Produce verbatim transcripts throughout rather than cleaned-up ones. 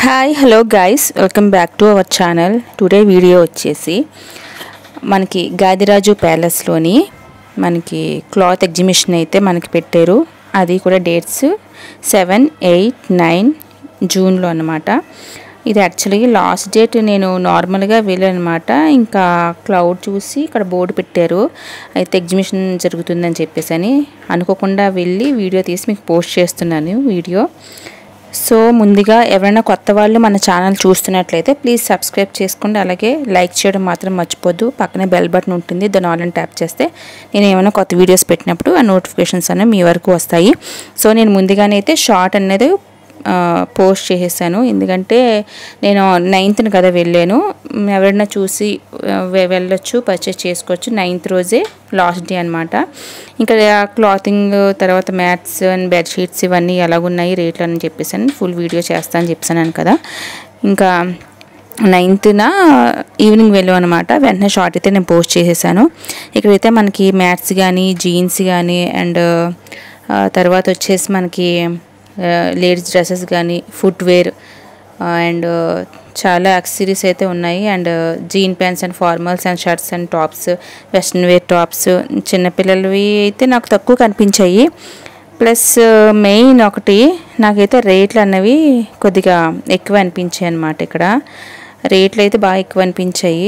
Hi hello guys welcome back to our channel. Today video వచ్చేసి మనకి గాదిరాజు ప్యాలెస్లోని మనకి cloth exhibition అయితే మనకి పెట్టారు. అది కూడా డేట్స్ సెవెన్ ఎయిట్ నైన్ జూన్లో అనమాట. ఇది యాక్చువల్లీ లాస్ట్ డేట్ నేను నార్మల్గా వెళ్ళాను అనమాట. ఇంకా క్లౌడ్ చూసి ఇక్కడ బోర్డు పెట్టారు, అయితే ఎగ్జిబిషన్ జరుగుతుందని చెప్పేసి అని అనుకోకుండా వెళ్ళి వీడియో తీసి మీకు పోస్ట్ చేస్తున్నాను వీడియో. సో ముందుగా ఎవరైనా కొత్త వాళ్ళు మన ఛానల్ చూస్తున్నట్లయితే ప్లీజ్ సబ్స్క్రైబ్ చేసుకోండి, అలాగే లైక్ చేయడం మాత్రం మర్చిపోద్దు. పక్కనే బెల్ బటన్ ఉంటుంది, దాన్ని ఆల్ అని ట్యాప్ చేస్తే నేను ఏమైనా కొత్త వీడియోస్ పెట్టినప్పుడు ఆ నోటిఫికేషన్స్ అనేవి మీ వరకు వస్తాయి. సో నేను ముందుగానే అయితే షార్ట్ అనేది పోస్ట్ చేసేసాను, ఎందుకంటే నేను నైన్త్ని కదా వెళ్ళాను. ఎవరైనా చూసి వెళ్ళొచ్చు, పర్చేస్ చేసుకోవచ్చు. నైన్త్ రోజే లాస్ట్ డే అనమాట. ఇంకా క్లాతింగ్ తర్వాత మ్యాట్స్ అండ్ బెడ్షీట్స్ ఇవన్నీ ఎలాగున్నాయి రేట్లు అని చెప్పేసి అని ఫుల్ వీడియో చేస్తాను చెప్పేసాను కదా. ఇంకా నైన్త్న ఈవినింగ్ వెళ్ళాం అనమాట. వెంటనే షార్ట్ అయితే నేను పోస్ట్ చేసేసాను. ఇక్కడైతే మనకి మ్యాట్స్ కానీ జీన్స్ కానీ అండ్ తర్వాత వచ్చేసి మనకి లేడీస్ డ్రెస్సెస్ కానీ ఫుట్వేర్ అండ్ చాలా యాక్సెసరీస్ అయితే ఉన్నాయి. And jean pants and formals and shirts and tops, western wear tops చిన్నపిల్లలవి అయితే నాకు తక్కువ కనిపించాయి. ప్లస్ మెయిన్ ఒకటి నాకైతే రేట్లు అన్నవి కొద్దిగా ఎక్కువ అనిపించాయి అన్నమాట. ఇక్కడ రేట్లు అయితే బాగా ఎక్కువ అనిపించాయి.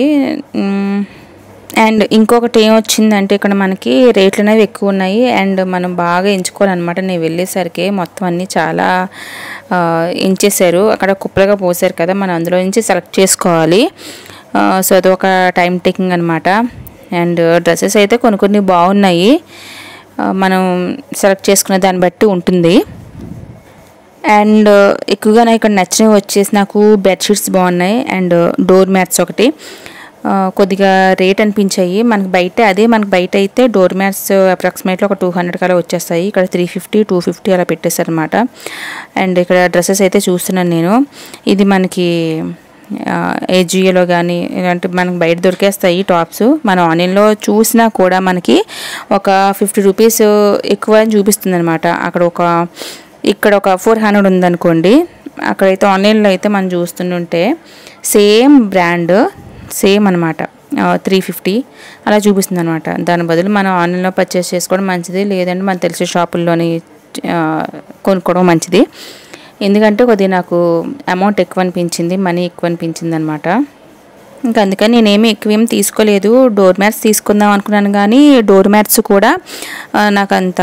అండ్ ఇంకొకటి ఏమొచ్చిందంటే ఇక్కడ మనకి రేట్లు అనేవి ఎక్కువ ఉన్నాయి అండ్ మనం బాగా ఎంచుకోవాలన్నమాట. నేను వెళ్ళేసరికి మొత్తం అన్నీ చాలా ఎంచేశారు, అక్కడ కుప్పలుగా పోసారు కదా, మనం అందులో నుంచి సెలెక్ట్ చేసుకోవాలి. సో అది ఒక టైం టేకింగ్ అనమాట. అండ్ డ్రెస్సెస్ అయితే కొన్ని కొన్ని బాగున్నాయి, మనం సెలెక్ట్ చేసుకునే దాన్ని బట్టి ఉంటుంది. అండ్ ఎక్కువగా నాకు ఇక్కడ నచ్చినవి వచ్చేసి నాకు బెడ్షీట్స్ బాగున్నాయి అండ్ డోర్ మ్యాట్స్ ఒకటి కొద్దిగా రేట్ అనిపించాయి. మనకి బయట అదే మనకి బయట అయితే డోర్ మ్యాట్స్ అప్రాక్సిమేట్లీ ఒక టూ హండ్రెడ్ కలా వచ్చేస్తాయి, ఇక్కడ త్రీ ఫిఫ్టీ టూ ఫిఫ్టీ అలా పెట్టేశారు అనమాట. అండ్ ఇక్కడ డ్రెస్సెస్ అయితే చూస్తున్నాను నేను. ఇది మనకి ఏజియోలో కానీ ఇలాంటి మనకి బయట దొరికేస్తాయి టాప్స్. మనం ఆన్లైన్లో చూసినా కూడా మనకి ఒక ఫిఫ్టీ రూపీస్ ఎక్కువ అని చూపిస్తుంది అనమాట. అక్కడ ఒక ఇక్కడ ఒక ఫోర్ హండ్రెడ్ ఉందనుకోండి, అక్కడైతే ఆన్లైన్లో అయితే మనం చూస్తుంటే సేమ్ బ్రాండ్ సేమ్ అనమాట త్రీ ఫిఫ్టీ అలా చూపిస్తుంది అనమాట. దాని బదులు మనం ఆన్లైన్లో పర్చేస్ చేసుకోవడం మంచిది, లేదంటే మనం తెలిసే షాపుల్లోని కొనుక్కోవడం మంచిది. ఎందుకంటే కొద్దిగా నాకు అమౌంట్ ఎక్కువ అనిపించింది, మనీ ఎక్కువ అనిపించింది అనమాట. ఇంకా అందుకని నేనేమి ఎక్కువ ఏమి తీసుకోలేదు. డోర్ మ్యాట్స్ తీసుకుందాం అనుకున్నాను కానీ డోర్ మ్యాట్స్ కూడా నాకు అంత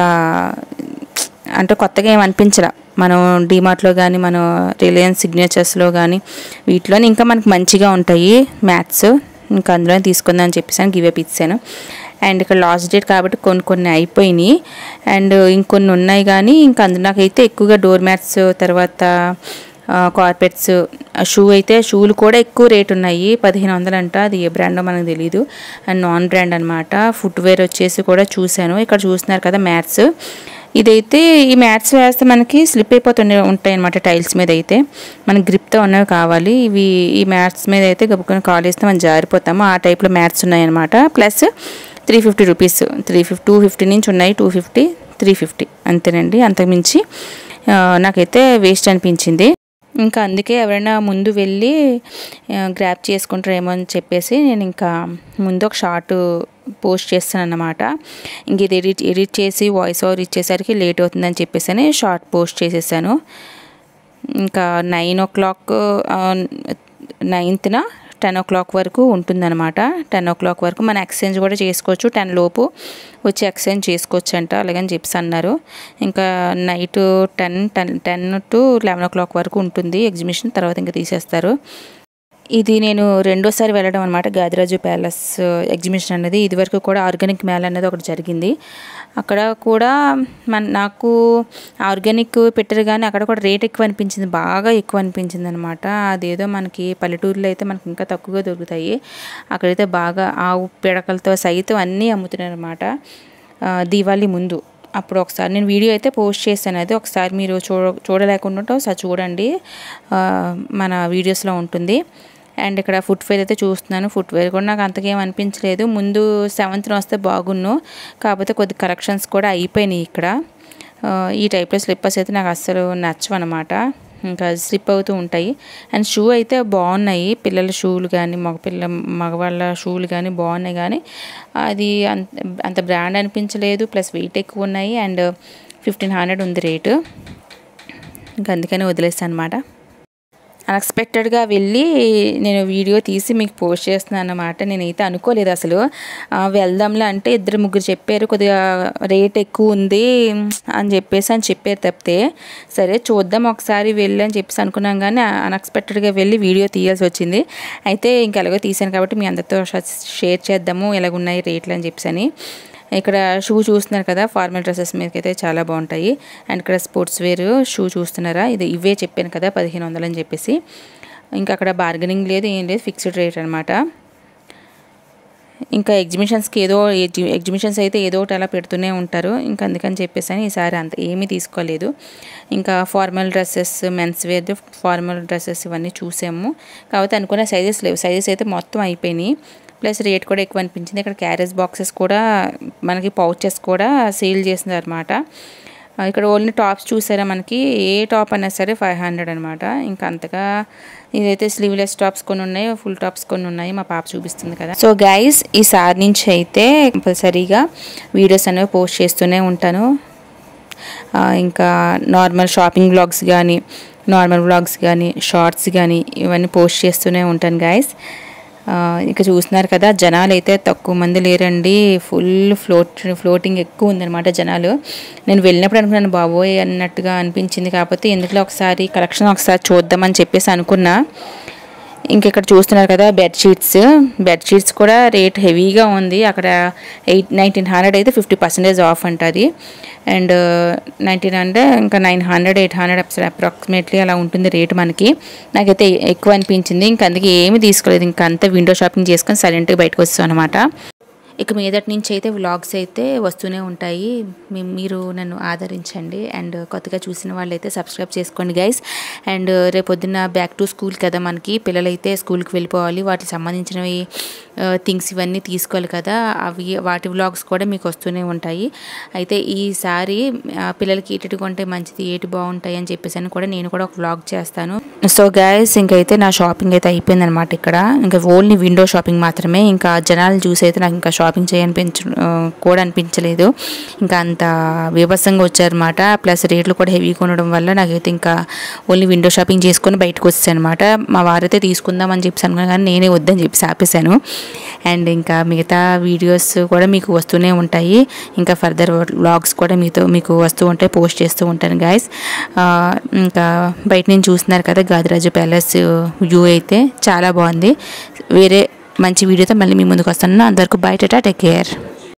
అంటే కొత్తగా ఏమి అనిపించలే. మనం డీమార్ట్లో కానీ మనం రిలయన్స్ సిగ్నేచర్స్లో కానీ వీటిలోని ఇంకా మనకు మంచిగా ఉంటాయి మ్యాట్స్, ఇంకా అందులోనే తీసుకుందాం అని చెప్పేసాను గివ్ అప్ ఇచ్చాను. అండ్ ఇక్కడ లాస్ట్ డేట్ కాబట్టి కొన్ని కొన్ని అయిపోయినాయి అండ్ ఇంకొన్ని ఉన్నాయి, కానీ ఇంకా అందులో నాకైతే ఎక్కువగా డోర్ మ్యాట్స్ తర్వాత కార్పెట్స్ షూ అయితే షూలు కూడా ఎక్కువ రేట్ ఉన్నాయి, పదిహేను వందలు అంట. అది ఏ బ్రాండో మనకు తెలియదు అండ్ నాన్ బ్రాండ్ అనమాట. ఫుట్వేర్ వచ్చేసి కూడా చూశాను. ఇక్కడ చూస్తున్నారు కదా మ్యాట్స్, ఇదైతే ఈ మ్యాట్స్ వేస్తే మనకి స్లిప్ అయిపోతుండే ఉంటాయి అనమాట. టైల్స్ మీద అయితే మనకి గ్రిప్తో ఉన్నవి కావాలి. ఇవి ఈ మ్యాట్స్ మీద అయితే గబుకొని కాల్ వేస్తే మనం జారిపోతాము, ఆ టైప్లో మ్యాట్స్ ఉన్నాయన్నమాట. Plus three fifty rupees three fifty two fifty నుంచి ఉన్నాయి, టూ ఫిఫ్టీ త్రీ ఫిఫ్టీ అంతేనండి. అంతకుమించి నాకైతే వేస్ట్ అనిపించింది. ఇంకా అందుకే ఎవరైనా ముందు వెళ్ళి గ్రాప్ చేసుకుంటారేమో అని చెప్పేసి నేను ఇంకా ముందు ఒక షార్ట్ పోస్ట్ చేస్తాను అన్నమాట. ఇంక ఇది ఎడిట్ ఎడిట్ చేసి వాయిస్ ఓవర్ ఇచ్చేసరికి లేట్ అవుతుందని చెప్పేసి షార్ట్ పోస్ట్ చేసేసాను. ఇంకా నైన్ ఓ క్లాక్ నైన్త్న టెన్ ఓ క్లాక్ వరకు ఉంటుందన్నమాట. టెన్ ఓ క్లాక్ వరకు మనం ఎక్స్చేంజ్ కూడా చేసుకోవచ్చు, టెన్ లోపు వచ్చి ఎక్స్చేంజ్ చేసుకోవచ్చు అంట, అలాగని చెప్పేసి అన్నారు. ఇంకా night ten ten ten to eleven o'clock వరకు ఉంటుంది ఎగ్జిబిషన్, తర్వాత ఇంకా తీసేస్తారు. ఇది నేను రెండోసారి వెళ్ళడం అనమాట గాదిరాజు ప్యాలెస్ ఎగ్జిబిషన్ అనేది. ఇదివరకు కూడా ఆర్గానిక్ మేళ అనేది ఒకటి జరిగింది, అక్కడ కూడా మన నాకు ఆర్గానిక్ పెట్టారు కానీ అక్కడ కూడా రేట్ ఎక్కువ అనిపించింది, బాగా ఎక్కువ అనిపించింది అనమాట. అదేదో మనకి పల్లెటూరులో అయితే మనకి ఇంకా తక్కువగా దొరుకుతాయి, అక్కడైతే బాగా ఆవు పిడకలతో సైతం అన్నీ అమ్ముతున్నారు అనమాట దీవాళీ ముందు. అప్పుడు ఒకసారి నేను వీడియో అయితే పోస్ట్ చేశాను, అది ఒకసారి మీరు చూడ చూడలేకుండా ఒకసారి చూడండి, మన వీడియోస్లో ఉంటుంది. అండ్ ఇక్కడ ఫుట్వేర్ అయితే చూస్తున్నాను, ఫుట్వేర్ కూడా నాకు అంతకేం అనిపించలేదు. ముందు సెవెంత్న వస్తే బాగున్ను, కాకపోతే కొద్ది కరెక్షన్స్ కూడా అయిపోయినాయి ఇక్కడ. ఈ టైప్లో స్లిప్పర్స్ అయితే నాకు అస్సలు నచ్చవన్నమాట. ఇంకా స్లిప్ అవుతూ ఉంటాయి. అండ్ షూ అయితే బాగున్నాయి, పిల్లల షూలు కానీ మగ పిల్ల మగవాళ్ళ షూలు కానీ బాగున్నాయి, కానీ అది అంత అంత బ్రాండ్ అనిపించలేదు. ప్లస్ వెయిట్ ఎక్కువ ఉన్నాయి అండ్ ఫిఫ్టీన్ హండ్రెడ్ ఉంది రేటు. ఇంకా అందుకని వదిలేస్తాను అనమాట. అన్ఎక్స్పెక్టెడ్గా వెళ్ళి నేను వీడియో తీసి మీకు పోస్ట్ చేస్తున్నాను అన్నమాట. నేనైతే అనుకోలేదు అసలు వెళ్దాంలే అంటే ఇద్దరు ముగ్గురు చెప్పారు కొద్దిగా రేట్ ఎక్కువ ఉంది అని చెప్పేసి అని చెప్పారు తప్పితే సరే చూద్దాం ఒకసారి వెళ్ళి అని చెప్పేసి అనుకున్నాం, కానీ అన్ఎక్స్పెక్టెడ్గా వెళ్ళి వీడియో తీయాల్సి వచ్చింది. అయితే ఇంక ఎలాగో తీసాను కాబట్టి మీ అందరితో షేర్ చేద్దాము ఎలాగున్నాయి రేట్లు అని చెప్పేసి అని. ఇక్కడ షూ చూస్తున్నారు కదా, ఫార్మల్ డ్రెస్సెస్ మీదకైతే చాలా బాగుంటాయి. అండ్ ఇక్కడ స్పోర్ట్స్ వేర్ షూ చూస్తున్నారా, ఇది ఇవే చెప్పాను కదా పదిహేను వందలు అని చెప్పేసి. ఇంకా అక్కడ బార్గెనింగ్ లేదు ఏం లేదు, ఫిక్స్డ్ రేట్ అనమాట. ఇంకా ఎగ్జిబిషన్స్కి ఏదో ఎగ్జిబిషన్స్ అయితే ఏదో ఒకటి అలా పెడుతూనే ఉంటారు. ఇంకా అందుకని చెప్పేసి అని ఈసారి అంత ఏమీ తీసుకోలేదు. ఇంకా formal dresses, men's wear formal dresses ఇవన్నీ చూసాము. కాకపోతే అనుకున్న సైజెస్ లేవు, సైజెస్ అయితే మొత్తం అయిపోయినాయి. ప్లస్ రేట్ కూడా ఎక్కువ అనిపించింది. ఇక్కడ క్యారేజ్ బాక్సెస్ కూడా మనకి పౌచెస్ కూడా సేల్ చేసింది అనమాట. ఇక్కడ ఓన్లీ టాప్స్ చూసారా, మనకి ఏ టాప్ అయినా సరే ఫైవ్ హండ్రెడ్ అనమాట. ఇంకా అంతగా ఇదైతే స్లీవ్లెస్ టాప్స్ కొన్ని ఉన్నాయి, ఫుల్ టాప్స్ కొన్ని ఉన్నాయి, మా పాప చూపిస్తుంది కదా. సో గైస్ ఈసారి నుంచి అయితే కంపల్సరీగా వీడియోస్ అనేవి పోస్ట్ చేస్తూనే ఉంటాను. ఇంకా నార్మల్ షాపింగ్ బ్లాగ్స్ కానీ నార్మల్ బ్లాగ్స్ కానీ షార్ట్స్ కానీ ఇవన్నీ పోస్ట్ చేస్తూనే ఉంటాను గైస్. ఇక చూస్తున్నారు కదా, జనాలు అయితే తక్కువ మంది లేరండి, ఫుల్ ఫ్లోట్ ఫ్లోటింగ్ ఎక్కువ ఉందన్నమాట జనాలు. నేను వెళ్ళినప్పుడు అనుకున్నాను బాబోయ్ అన్నట్టుగా అనిపించింది, కాకపోతే ఎందుకులో ఒకసారి కలెక్షన్ ఒకసారి చూద్దామని చెప్పేసి అనుకున్నా. ఇంక ఇక్కడ చూస్తున్నారు కదా బెడ్షీట్స్, బెడ్షీట్స్ కూడా రేట్ హెవీగా ఉంది. అక్కడ ఎయిట్ నైన్టీన్ హండ్రెడ్ అయితే ఫిఫ్టీ పర్సెంటేజ్ ఆఫ్ అంటుంది. అండ్ నైన్టీన్ అంటే ఇంకా nine hundred eight hundred approximately అలా ఉంటుంది రేట్ మనకి. నాకైతే ఎక్కువ అనిపించింది, ఇంక అందుకే ఏమి తీసుకోలేదు. ఇంకా అంతా విండో షాపింగ్ చేసుకొని సైలెంట్గా బయటకు వస్తాను అనమాట. ఇక మీదటి నుంచి అయితే వ్లాగ్స్ అయితే వస్తూనే ఉంటాయి, మీరు నన్ను ఆదరించండి. అండ్ కొత్తగా చూసిన వాళ్ళైతే సబ్స్క్రైబ్ చేసుకోండి గైస్. అండ్ రేపొద్దున బ్యాక్ టు స్కూల్ కదా మనకి, పిల్లలైతే స్కూల్కి వెళ్ళిపోవాలి, వాటికి సంబంధించినవి థింగ్స్ ఇవన్నీ తీసుకోవాలి కదా, అవి వాటి వ్లాగ్స్ కూడా మీకు వస్తూనే ఉంటాయి. అయితే ఈసారి పిల్లలకి ఏటి కొంటే మంచిది ఏటి బాగుంటాయి అని చెప్పేసి అని కూడా నేను కూడా ఒక వ్లాగ్ చేస్తాను. సో గైస్ ఇంకైతే నా షాపింగ్ అయితే అయిపోయింది అనమాట. ఇక్కడ ఇంకా ఓన్లీ విండో షాపింగ్ మాత్రమే, ఇంకా జనాలు చూసి అయితే నాకు ఇంకా షాపింగ్ చేయనిపించ కూడా అనిపించలేదు. ఇంకా అంత బీభత్సంగా వచ్చారనమాట. ప్లస్ రేట్లు కూడా హెవీగా ఉండడం వల్ల నాకైతే ఇంకా ఓన్లీ విండో షాపింగ్ చేసుకొని బయటకు వచ్చాను అనమాట. మా వారైతే తీసుకుందాం అని చెప్పేసి అనుకున్నాను, కానీ నేనే వద్దని చెప్పేసి ఆపేశాను. అండ్ ఇంకా మిగతా వీడియోస్ కూడా మీకు వస్తూనే ఉంటాయి, ఇంకా ఫర్దర్ వ్లాగ్స్ కూడా మీతో మీకు వస్తూ ఉంటాయి, పోస్ట్ చేస్తూ ఉంటాను గైస్. ఇంకా బయట నుంచి చూస్తున్నారు కదా గాదిరాజు ప్యాలెస్ వ్యూ అయితే చాలా బాగుంది. వేరే మంచి వీడియోతో మళ్ళీ మీ ముందుకు వస్తాను. అందరికీ బై టాటా, టేక్ కేర్.